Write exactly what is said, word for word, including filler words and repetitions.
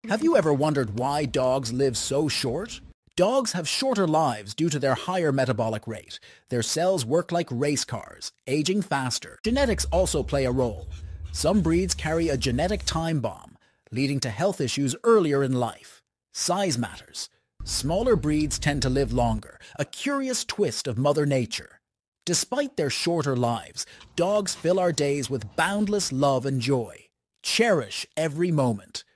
Have you ever wondered why dogs live so short? Dogs have shorter lives due to their higher metabolic rate. Their cells work like race cars, aging faster. Genetics also play a role. Some breeds carry a genetic time bomb, leading to health issues earlier in life. Size matters. Smaller breeds tend to live longer, a curious twist of Mother Nature. Despite their shorter lives, dogs fill our days with boundless love and joy. Cherish every moment.